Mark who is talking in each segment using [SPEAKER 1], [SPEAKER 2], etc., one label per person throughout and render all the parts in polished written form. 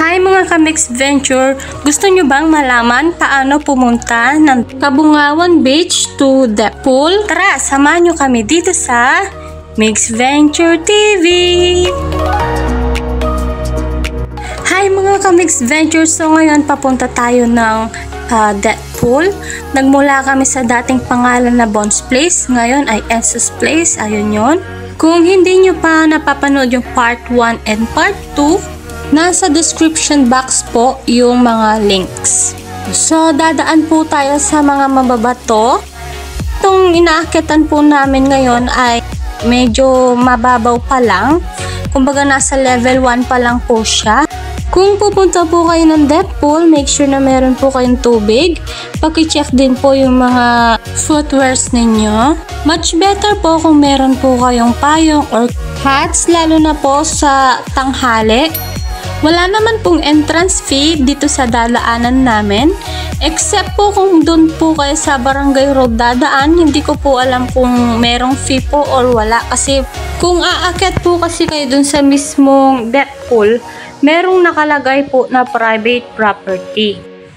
[SPEAKER 1] Hi mga ka-Mix Venture! Gusto nyo bang malaman paano pumunta ng Cabongaoan Beach to the pool? Tara, samahan nyo kami dito sa Mix Venture TV! Hi mga ka-Mix Venture! So ngayon papunta tayo ng that pool. Nagmula kami sa dating pangalan na Bon's Place. Ngayon ay Enzo's Place. Ayun yun. Kung hindi nyo pa napapanood yung part 1 and part 2, nasa description box po yung mga links. So, dadaan po tayo sa mga mababato. Itong inaakyatan po namin ngayon ay medyo mababaw pa lang. Kumbaga nasa level 1 pa lang po siya. Kung pupunta po kayo ng depth pool, make sure na meron po kayong tubig. Paki-check din po yung mga footwears ninyo. Much better po kung meron po kayong payong or hats, lalo na po sa tanghali. Wala naman pong entrance fee dito sa dadaanan namin. Except po kung doon po kayo sa Barangay Road dadaan, hindi ko po alam kung merong fee po or wala. Kasi kung aakyat po kasi kayo doon sa mismong depth pool, merong nakalagay po na private property.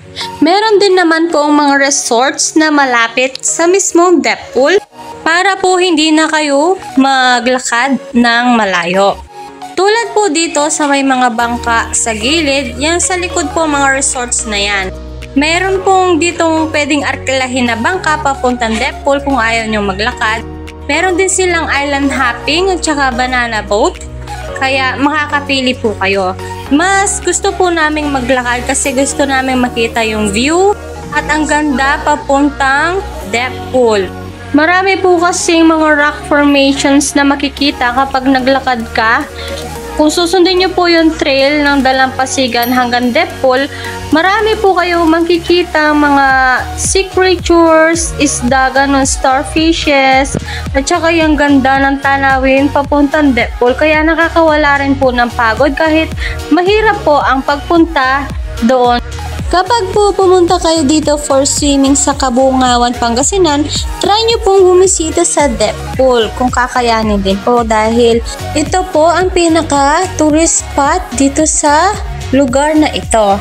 [SPEAKER 1] Meron din naman po ang mga resorts na malapit sa mismong depth pool para po hindi na kayo maglakad ng malayo. Tulad po dito sa may mga bangka sa gilid, yan sa likod po mga resorts na yan. Meron pong ditong pwedeng arkilahin na bangka papuntang depth pool kung ayaw nyo maglakad. Meron din silang island hopping at saka banana boat. Kaya makakapili po kayo. Mas gusto po naming maglakad kasi gusto naming makita yung view at ang ganda papuntang depth pool. Marami po kasing mga rock formations na makikita kapag naglakad ka. Kung susundin nyo po yung trail ng Dalampasigan hanggang depth pool, marami po kayo makikita mga sea creatures, isda, ganun, starfishes, at saka yung ganda ng tanawin papuntang depth pool. Kaya nakakawala rin po ng pagod kahit mahirap po ang pagpunta doon. Kapag po pumunta kayo dito for swimming sa Cabongaoan, Pangasinan, try nyo pong bumisita sa depth pool kung kakayanin din po dahil ito po ang pinaka tourist spot dito sa lugar na ito.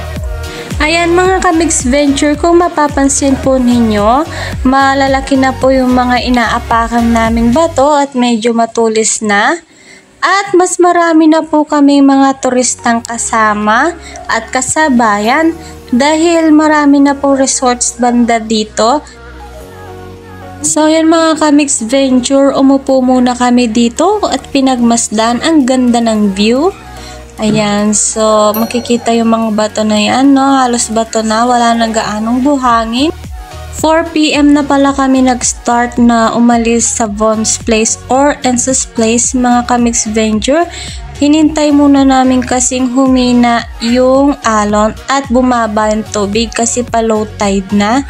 [SPEAKER 1] Ayan mga ka-Mix Venture, kung mapapansin po ninyo, malalaki na po yung mga inaapakan naming bato at medyo matulis na. At mas marami na po kami mga turistang kasama at kasabayan dahil marami na po resorts banda dito. So yan mga ka-Mix Venture, umupo muna kami dito at pinagmasdan ang ganda ng view. Ayan, so makikita yung mga bato na yan, no? Halos bato na, wala na gaanong buhangin. 4 PM na pala kami nag-start na umalis sa Bon's Place or Enzo's Place mga ka-Mix Venture. Hinintay muna namin kasing humina yung alon at bumaba yung tubig kasi pa low tide na.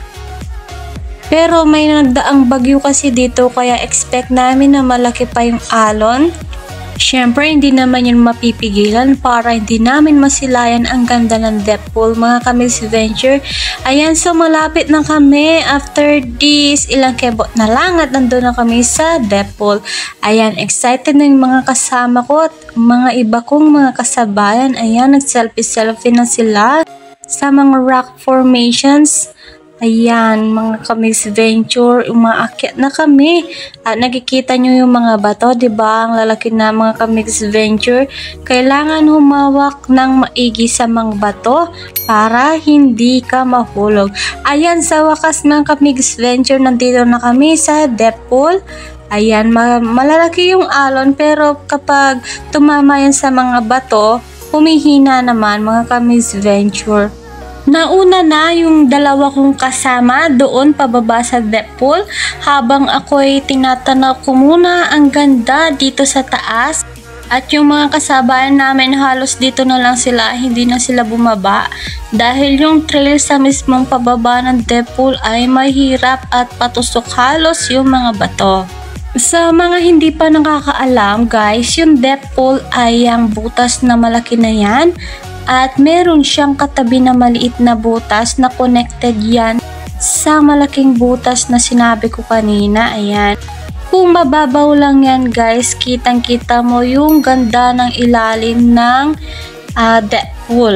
[SPEAKER 1] Pero may nagdaang bagyo kasi dito kaya expect namin na malaki pa yung alon. Siyempre, hindi naman yun mapipigilan para hindi namin masilayan ang ganda ng depth pool mga ka-Mix Venture. Ayan, so malapit na kami. After this, ilang kebot na lang at nandun na kami sa depth pool. Ayan, excited na yung mga kasama ko at mga iba kong mga kasabayan. Ayan, nag-selfie-selfie na sila sa mga rock formations. Ayan, mga ka-Mix Venture, umaakyat na kami. At nakikita nyo yung mga bato, diba? Ang lalaki na mga ka-Mix Venture. Kailangan humawak ng maigi sa mga bato para hindi ka mahulog. Ayan, sa wakas mga ka-Mix Venture, nandito na kami sa depth pool. Ayan, malalaki yung alon pero kapag tumama yan sa mga bato, humihina naman mga ka-Mix Venture. Nauna na yung dalawa kong kasama doon pababa sa depth pool habang ako'y tinatanaw ko muna ang ganda dito sa taas at yung mga kasabayan namin halos dito na lang sila, hindi na sila bumaba dahil yung trail sa mismong pababa ng depth pool ay mahirap at patusok halos yung mga bato. Sa mga hindi pa nakakaalam guys, yung depth pool ay ang butas na malaki na yan. At meron siyang katabi na maliit na butas na connected yan sa malaking butas na sinabi ko kanina. Ayan. Kung mababaw lang yan guys, kitang kita mo yung ganda ng ilalim ng depth pool.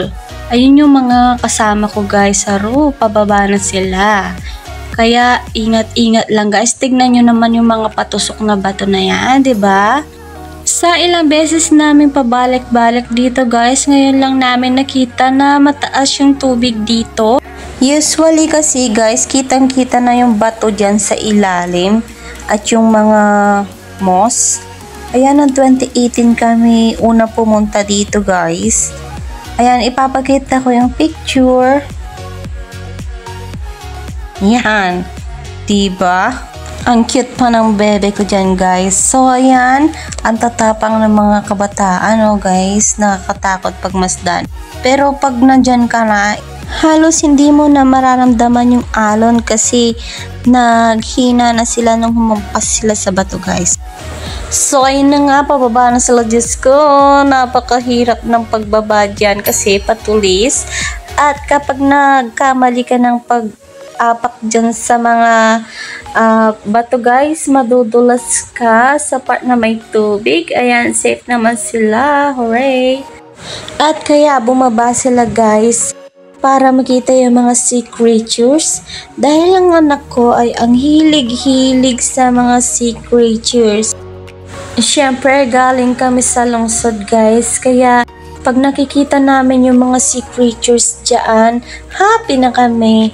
[SPEAKER 1] Ayun yung mga kasama ko guys sa roof, pababa na sila. Kaya ingat-ingat lang guys, tignan nyo naman yung mga patusok na bato na yan, 'di ba? Sa ilang beses namin pabalik-balik dito guys, ngayon lang namin nakita na mataas yung tubig dito. Usually kasi guys, kitang-kita na yung bato dyan sa ilalim at yung mga moss. Ayan, noong 2018 kami una pumunta dito guys. Ayan, ipapakita ko yung picture. Yan. Diba? Ang cute pa ng bebe ko dyan guys. So ayan, ang tatapang ng mga kabataan guys. Nakakatakot pag masdan. Pero pag nandyan ka na, halos hindi mo na mararamdaman yung alon kasi naghina na sila nung humampas sila sa bato guys. So ayun na nga, pababa na sila. Diyos ko, napakahirap ng pagbaba dyan kasi patulis. At kapag nagkamali ka ng pag-apak dyan sa mga bato guys, madudulas ka sa part na may tubig. Ayan, safe naman sila. Hooray! At kaya bumaba sila guys para makita yung mga sea creatures. Dahil ang anak ko ay ang hilig-hilig sa mga sea creatures. Siyempre, galing kami sa lungsod guys, kaya pag nakikita namin yung mga sea creatures dyan, happy na kami.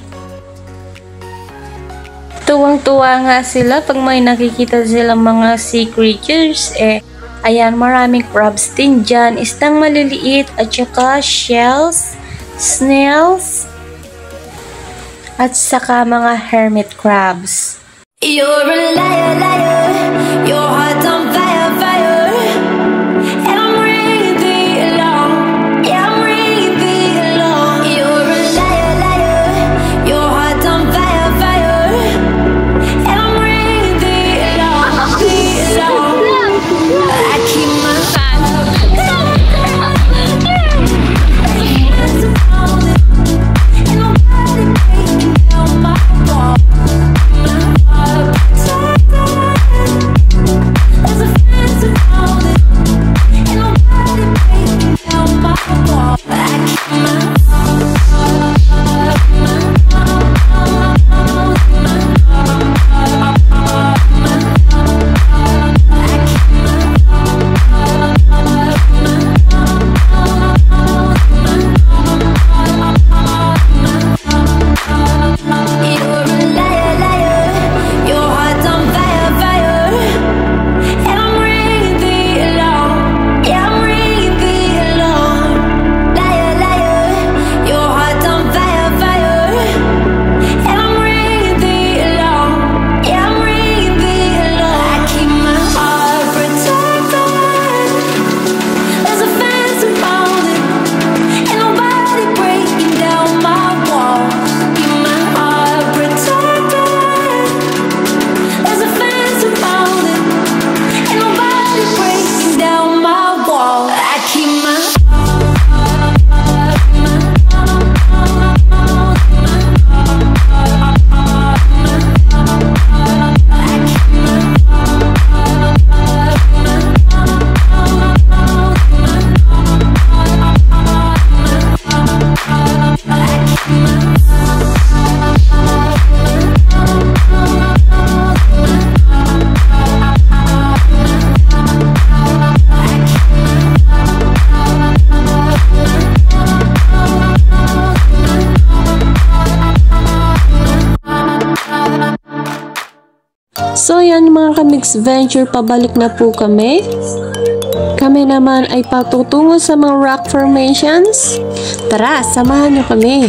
[SPEAKER 1] Tuwang-tuwa nga sila pag may nakikita silang mga sea creatures. Ayan, maraming crabs din dyan, isdang maliliit at saka shells, snails, at saka mga hermit crabs.
[SPEAKER 2] You're a liar, liar. Your heart's on fire, fire. And I'm really alone. Yeah, I'm really alone. You're a liar, liar. Your heart's on fire, fire. And I'm really alone. Be alone. I keep my
[SPEAKER 3] So yan mga ka-mix venture, pabalik na po kami. Kami naman ay patutungo sa mga rock formations. Tara, samahan niyo kami.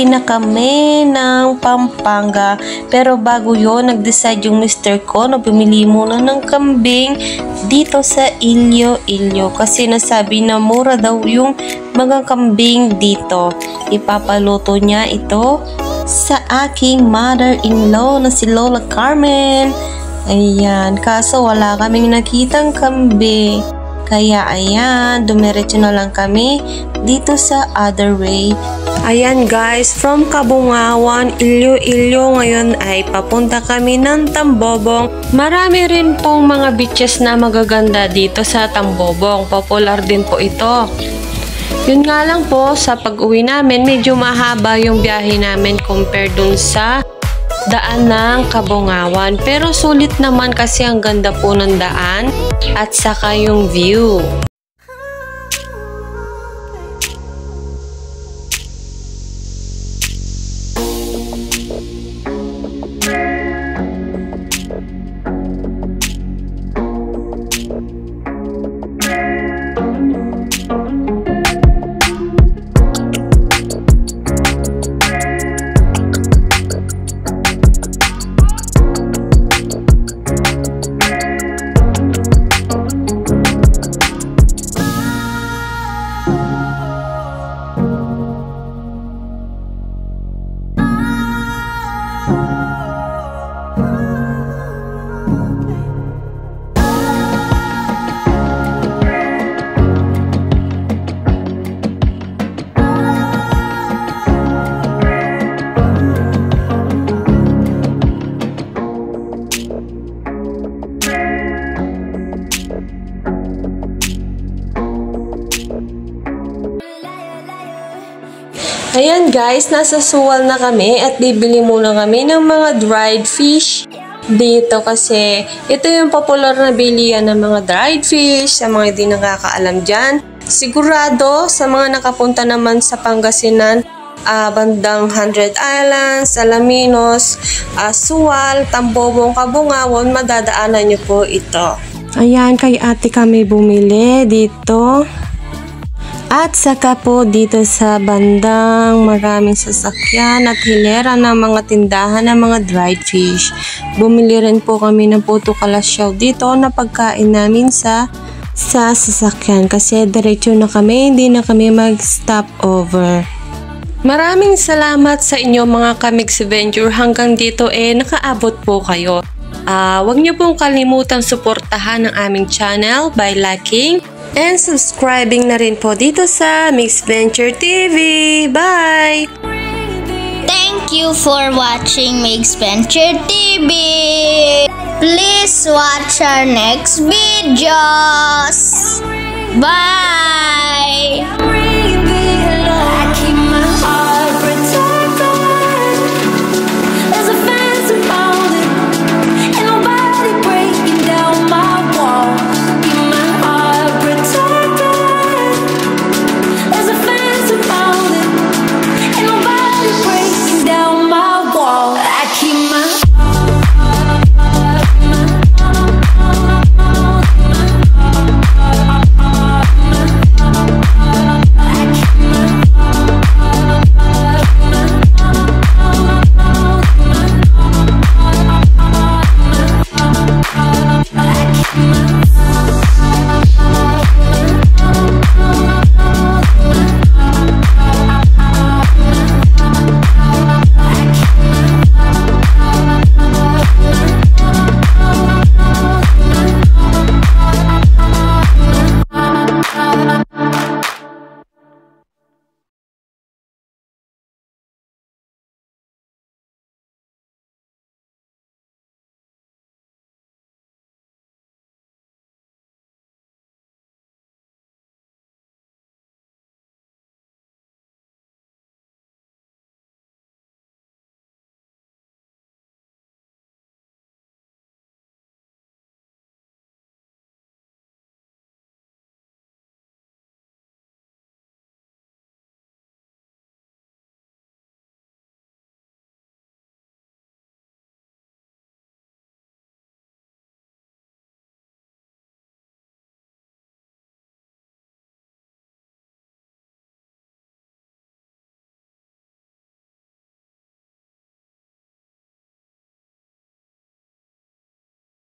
[SPEAKER 3] Uuwi na kami ng Pampanga. Pero bago yon, nag-decide yung mister ko na bumili muna ng kambing dito sa Iloilo. Kasi nasabi na mura daw yung mga kambing dito. Ipapaluto niya ito sa aking mother-in-law na si Lola Carmen. Ayan, kaso wala kaming nakitang kambing. Kaya ayan, dumiretso na lang kami dito sa other way. Ayan guys, from Cabongaoan, Iloilo, ngayon ay papunta kami ng Tambobong. Marami rin pong mga beaches na magaganda dito sa Tambobong. Popular din po ito. Yun nga lang po, sa pag-uwi namin, medyo mahaba yung biyahe namin compare dun sa daan ng Cabongaoan. Pero sulit naman kasi ang ganda po ng daan at saka yung view. Ayan guys, nasa Suwal na kami at bibili muna kami ng mga dried fish dito kasi ito yung popular na bilihan ng mga dried fish sa mga hindi nakakaalam dyan. Sigurado sa mga nakapunta naman sa Pangasinan, bandang 100 Islands, Alaminos, Suwal, Tambobong, Cabongaoan, madadaanan nyo po ito. Ayan, kay ate kami bumili dito. At saka po dito sa bandang maraming sasakyan at hilera ng mga tindahan ng mga dried fish. Bumili rin po kami ng puto kalasyaw dito na pagkain namin sa sasakyan kasi diretso na kami, hindi na kami mag-stop over. Maraming salamat sa inyo mga Kamix Venture, hanggang dito nakaabot po kayo. Huwag niyo pong kalimutang suportahan ang aming channel by liking and subscribing na rin po dito sa Mix Venture TV. Bye!
[SPEAKER 4] Thank you for watching Mix Venture TV. Please watch our next videos. Bye!